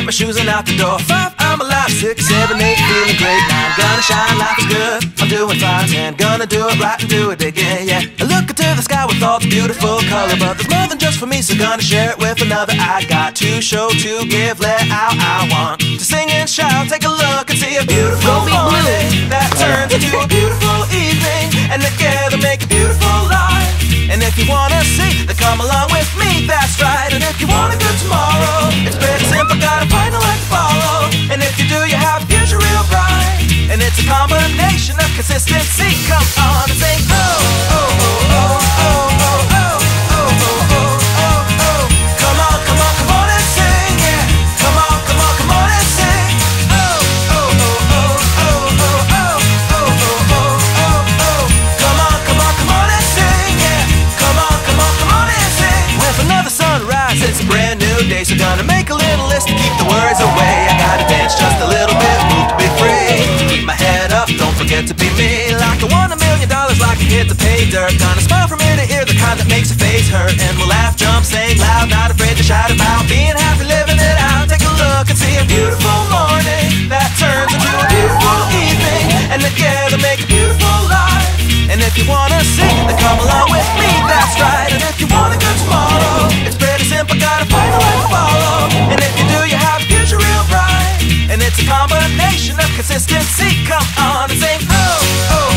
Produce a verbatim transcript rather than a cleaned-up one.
my shoes and out the door. Five, I'm alive. Six, seven, eight, feeling great. Nine, gonna shine, life is good. I'm doing fine. Ten, gonna do it right and do it again, yeah. I look into the sky with all the beautiful color, but there's more than just for me, so gonna share it with another. I got to show, to give, let out. I want to sing and shout. Take a look and see a beautiful morning that turns into a beautiful evening, and together make a beautiful life. And if you wanna see, then come along with me, that's right. And if you want a good tomorrow, it's pretty simple, gotta find a light to follow. And if you do, you have a future real bright. And it's a combination of consistency. Come on and sing, oh, oh, oh, oh, oh, oh, oh, oh, oh, oh, oh, oh. Come on, come on, come on and sing, yeah. Come on, come on, come on and sing. Oh, oh, oh, oh, oh, oh, oh, oh, oh, oh, oh, oh. Come on, come on, come on and sing, yeah. Come on, come on, come on and sing. With another sunrise, it's a brand new day, so gonna make a little list to keep the worries away. I gotta dance just a little bit, move to be free. Keep my head up, don't forget to be me. Like I won a million dollars, like I hit the pay dirt. Gonna smile from ear to ear, the kind that makes your face hurt. And we'll laugh, jump, sing loud, not afraid to shout about being happy, living it out. Take a look and see a beautiful morning that turns into a beautiful evening, and together make a beautiful life. And if you wanna sing, then come along with me, that's right. And if you want a good tomorrow, it's pretty simple, gotta find a light to follow. And if you do, you have a future real bright. And it's a combination of consistency. Come on and sing, oh, oh.